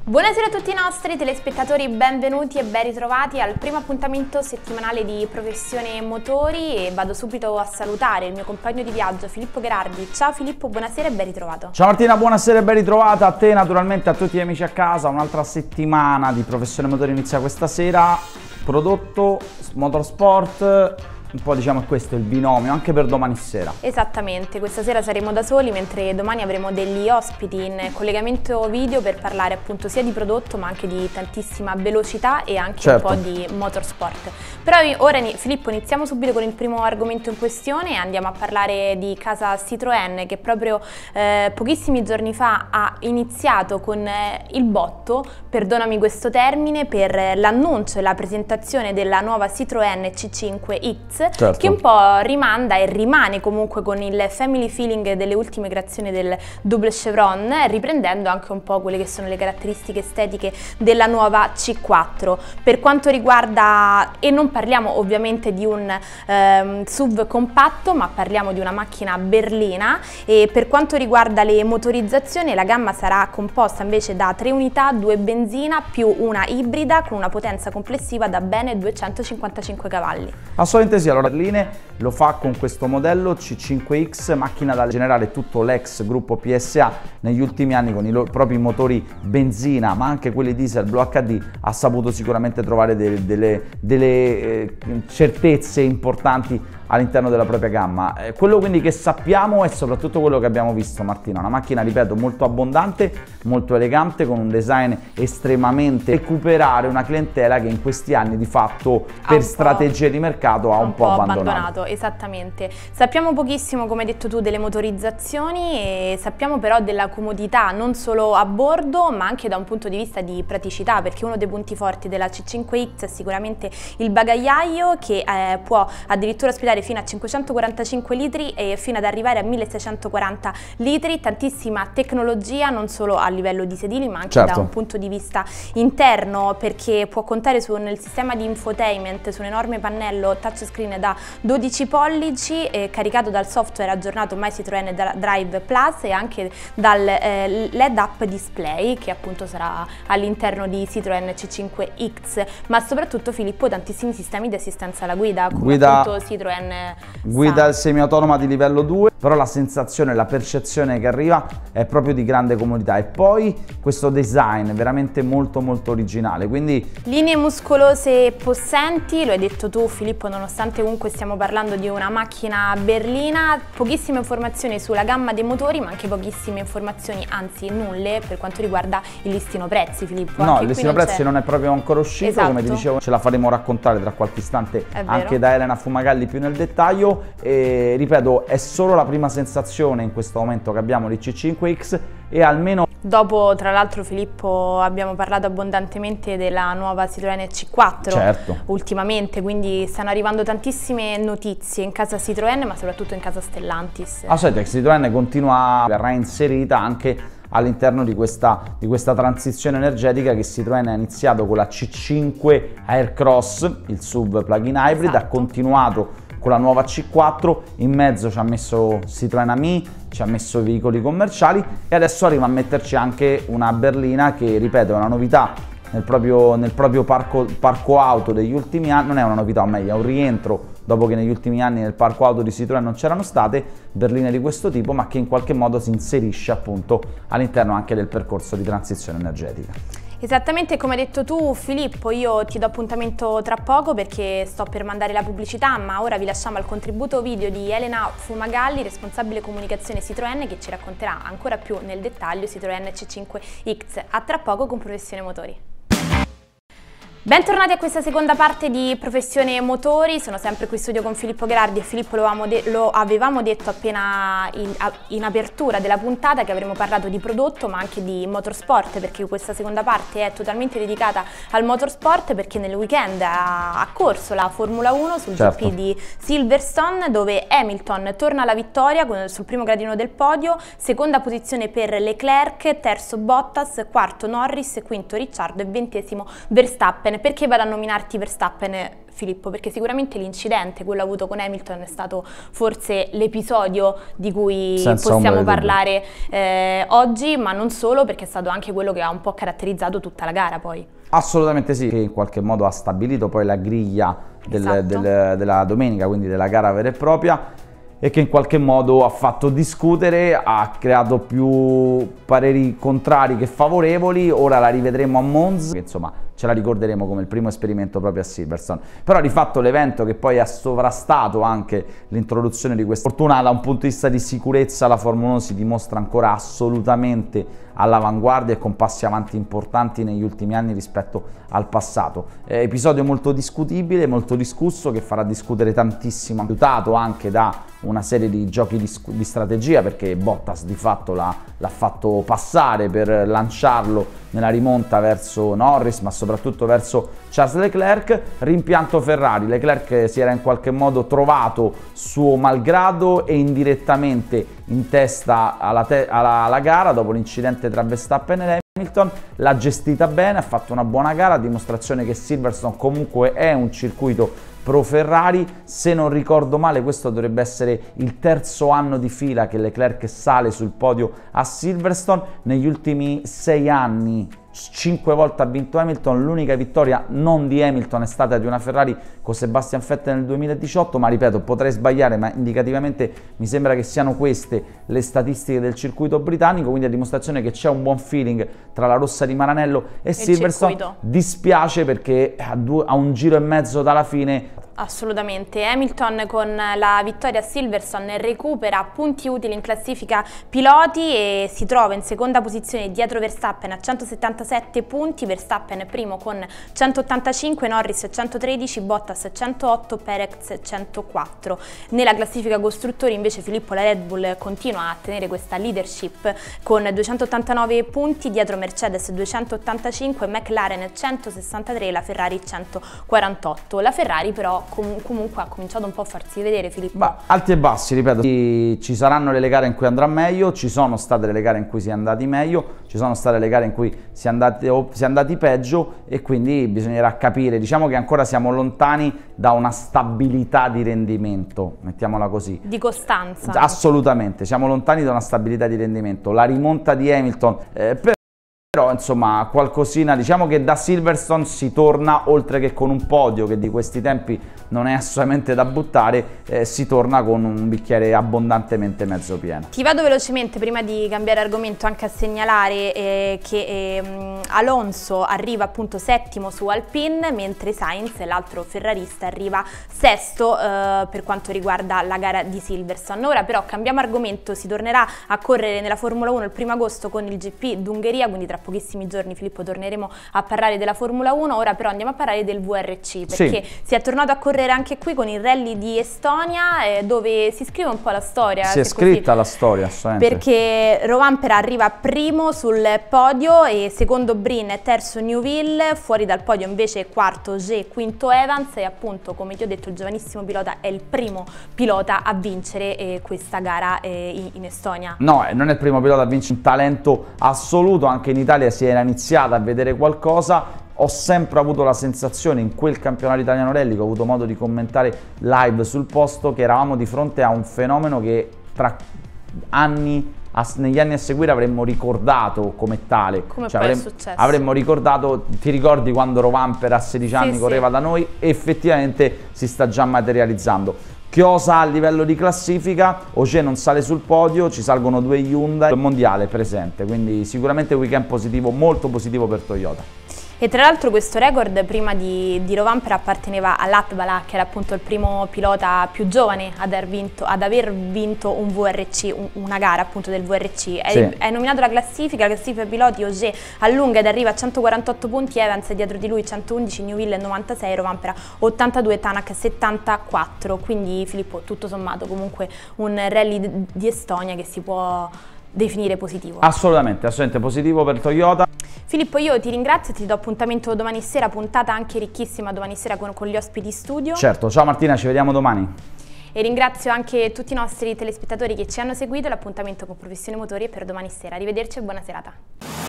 Buonasera a tutti i nostri telespettatori, benvenuti e ben ritrovati al primo appuntamento settimanale di Professione Motori e vado subito a salutare il mio compagno di viaggio Filippo Gherardi. Ciao Filippo, buonasera e ben ritrovato. Ciao Martina, buonasera e ben ritrovata a te, naturalmente a tutti gli amici a casa. Un'altra settimana di Professione Motori inizia questa sera. Prodotto, motorsport, un po' diciamo questo è il binomio anche per domani sera. Esattamente, questa sera saremo da soli mentre domani avremo degli ospiti in collegamento video per parlare appunto sia di prodotto ma anche di tantissima velocità e anche un po' di motorsport. Però ora Filippo iniziamo subito con il primo argomento in questione e andiamo a parlare di casa Citroën che proprio pochissimi giorni fa ha iniziato con il botto, perdonami questo termine, per l'annuncio e la presentazione della nuova Citroën C5X. Certo. Che un po' rimanda e rimane comunque con il family feeling delle ultime creazioni del double chevron, riprendendo anche un po' quelle che sono le caratteristiche estetiche della nuova C4. Per quanto riguarda, e non parliamo ovviamente di un SUV compatto, ma parliamo di una macchina berlina, e per quanto riguarda le motorizzazioni la gamma sarà composta invece da 3 unità, 2 benzina più una ibrida con una potenza complessiva da ben 255 cavalli. Assolutamente sì. Allora Berline lo fa con questo modello C5X, macchina da generare tutto l'ex gruppo PSA negli ultimi anni con i propri motori benzina ma anche quelli diesel Blu HD. Ha saputo sicuramente trovare delle certezze importanti all'interno della propria gamma. Quello quindi che sappiamo è soprattutto quello che abbiamo visto, Martina, una macchina, ripeto, molto abbondante, molto elegante, con un design estremamente, recuperare una clientela che in questi anni di fatto per strategie di mercato ha un po' abbandonato. Esattamente. Sappiamo pochissimo, come hai detto tu, delle motorizzazioni e sappiamo però della comodità non solo a bordo ma anche da un punto di vista di praticità, perché uno dei punti forti della C5X è sicuramente il bagagliaio che può addirittura ospitare fino a 545 litri e fino ad arrivare a 1640 litri, tantissima tecnologia non solo a livello di sedili ma anche da un punto di vista interno, perché può contare sul sistema di infotainment, su un enorme pannello touchscreen da 12 pollici caricato dal software aggiornato My Citroën Drive Plus e anche dal LED Up Display che appunto sarà all'interno di Citroën C5X, ma soprattutto Filippo tantissimi sistemi di assistenza alla guida come appunto Citroën guida semiautonoma di livello 2, però la sensazione, la percezione che arriva è proprio di grande comodità e poi questo design veramente molto originale, quindi linee muscolose e possenti, lo hai detto tu Filippo, nonostante comunque stiamo parlando di una macchina berlina, pochissime informazioni sulla gamma dei motori ma anche pochissime informazioni, anzi nulle per quanto riguarda il listino prezzi, Filippo. No, il listino prezzi non è proprio ancora uscito, come ti dicevo ce la faremo raccontare tra qualche istante anche da Elena Fumagalli più nel dettaglio e ripeto è solo la prima sensazione in questo momento che abbiamo di C5X e almeno dopo tra l'altro Filippo abbiamo parlato abbondantemente della nuova Citroën C4 ultimamente, quindi stanno arrivando tantissime notizie in casa Citroën ma soprattutto in casa Stellantis. Assolutamente, Citroën verrà inserita anche all'interno di questa transizione energetica che Citroën ha iniziato con la C5 Aircross, il SUV plug-in hybrid, ha continuato con la nuova C4, in mezzo ci ha messo Citroën Ami, ci ha messo i veicoli commerciali e adesso arriva a metterci anche una berlina che, ripeto, è una novità nel proprio parco auto degli ultimi anni, non è una novità, o meglio, è un rientro dopo che negli ultimi anni nel parco auto di Citroën non c'erano state berline di questo tipo, ma che in qualche modo si inserisce appunto all'interno anche del percorso di transizione energetica. Esattamente come hai detto tu Filippo, io ti do appuntamento tra poco perché sto per mandare la pubblicità, ma ora vi lasciamo al contributo video di Elena Fumagalli, responsabile comunicazione Citroën, che ci racconterà ancora più nel dettaglio Citroën C5X. A tra poco con Professione Motori. Bentornati a questa seconda parte di Professione Motori, sono sempre qui in studio con Filippo Gherardi e Filippo lo avevamo detto appena in apertura della puntata che avremmo parlato di prodotto ma anche di motorsport, perché questa seconda parte è totalmente dedicata al motorsport perché nel weekend ha corso la Formula 1 sul GP di Silverstone dove Hamilton torna alla vittoria sul primo gradino del podio, seconda posizione per Leclerc, terzo Bottas, quarto Norris, quinto Ricciardo e 20° Verstappen. Perché vado a nominarti Verstappen, Filippo? Perché sicuramente l'incidente, quello avuto con Hamilton, è stato forse l'episodio di cui possiamo parlare oggi, ma non solo, perché è stato anche quello che ha un po' caratterizzato tutta la gara poi. Assolutamente sì, che in qualche modo ha stabilito poi la griglia della domenica, quindi della gara vera e propria, e che in qualche modo ha fatto discutere, ha creato più pareri contrari che favorevoli. Ora la rivedremo a Monza, che insomma ce la ricorderemo come il primo esperimento proprio a Silverstone. Però di fatto l'evento che poi ha sovrastato anche l'introduzione di questa fortuna, da un punto di vista di sicurezza la Formula 1 si dimostra ancora assolutamente all'avanguardia e con passi avanti importanti negli ultimi anni rispetto al passato. Episodio molto discutibile, molto discusso, che farà discutere tantissimo, aiutato anche da una serie di giochi di strategia, perché Bottas di fatto l'ha fatto passare per lanciarlo nella rimonta verso Norris, ma soprattutto verso Charles Leclerc. Rimpianto Ferrari, Leclerc si era in qualche modo trovato suo malgrado e indirettamente in testa alla gara dopo l'incidente tra Verstappen e Hamilton. L'ha gestita bene, ha fatto una buona gara, a dimostrazione che Silverstone comunque è un circuito pro Ferrari. Se non ricordo male questo dovrebbe essere il terzo anno di fila che Leclerc sale sul podio a Silverstone. Negli ultimi 6 anni 5 volte ha vinto Hamilton, l'unica vittoria non di Hamilton è stata di una Ferrari con Sebastian Vettel nel 2018, ma ripeto, potrei sbagliare, ma indicativamente mi sembra che siano queste le statistiche del circuito britannico, quindi a dimostrazione che c'è un buon feeling tra la rossa di Maranello e Silverstone. Dispiace perché a un giro e mezzo dalla fine. Assolutamente, Hamilton con la vittoria a Silverstone recupera punti utili in classifica piloti e si trova in seconda posizione dietro Verstappen a 177 punti, Verstappen primo con 185, Norris 113, Bottas 108, Perez 104. Nella classifica costruttori invece Filippo, la Red Bull continua a tenere questa leadership con 289 punti, dietro Mercedes 285, McLaren 163, la Ferrari 148. La Ferrari però comunque ha cominciato un po' a farsi vedere, Filippo. Ma alti e bassi, ripeto, ci saranno le gare in cui andrà meglio, ci sono state le gare in cui si è andati meglio, ci sono state le gare in cui si è andati peggio, e quindi bisognerà capire. Diciamo che ancora siamo lontani da una stabilità di rendimento, mettiamola così. Di costanza. Assolutamente, siamo lontani da una stabilità di rendimento. La rimonta di Hamilton, però insomma qualcosina, diciamo che da Silverstone si torna, oltre che con un podio che di questi tempi non è assolutamente da buttare, si torna con un bicchiere abbondantemente mezzo pieno. Ti vado velocemente prima di cambiare argomento anche a segnalare che Alonso arriva appunto settimo su Alpine, mentre Sainz, l'altro ferrarista, arriva sesto per quanto riguarda la gara di Silverstone. Ora però cambiamo argomento, si tornerà a correre nella Formula 1 il 1° agosto con il GP d'Ungheria, quindi tra pochissimi giorni, Filippo, torneremo a parlare della Formula 1. Ora però andiamo a parlare del VRC, perché si è tornato a correre anche qui con il rally di Estonia, dove si scrive un po' la storia. Si è scritta la storia, assolutamente. Perché Rovanpera arriva primo sul podio e secondo Brin è terzo Neuville, fuori dal podio invece quarto Ogier, quinto Evans, e appunto, come ti ho detto, il giovanissimo pilota è il primo pilota a vincere questa gara in Estonia. No, non è il primo pilota a vincere, un talento assoluto. Anche in Italia si era iniziata a vedere qualcosa. Ho sempre avuto la sensazione, in quel campionato italiano rally che ho avuto modo di commentare live sul posto, che eravamo di fronte a un fenomeno che negli anni a seguire avremmo ricordato come tale. Come poi è successo. Avremmo ricordato, ti ricordi quando Rovanpera a 16 anni correva da noi? Effettivamente si sta già materializzando. Chiosa a livello di classifica, Ogier non sale sul podio, ci salgono 2 Hyundai, il mondiale presente, quindi sicuramente weekend positivo, molto positivo per Toyota. E tra l'altro questo record prima di Rovanpera apparteneva all'Atbala, che era appunto il primo pilota più giovane ad aver vinto un VRC, una gara appunto del VRC. È nominato la classifica piloti, Ogier allunga ed arriva a 148 punti, Evans dietro di lui 111, Neuville 96, Rovanpera 82, Tanak 74. Quindi Filippo, tutto sommato comunque un rally di Estonia che si può definire positivo. Assolutamente positivo per Toyota. Filippo, io ti ringrazio e ti do appuntamento domani sera, puntata anche ricchissima domani sera con gli ospiti studio. Certo, ciao Martina, ci vediamo domani. E ringrazio anche tutti i nostri telespettatori che ci hanno seguito. L'appuntamento con Professione Motori è per domani sera. Arrivederci e buona serata.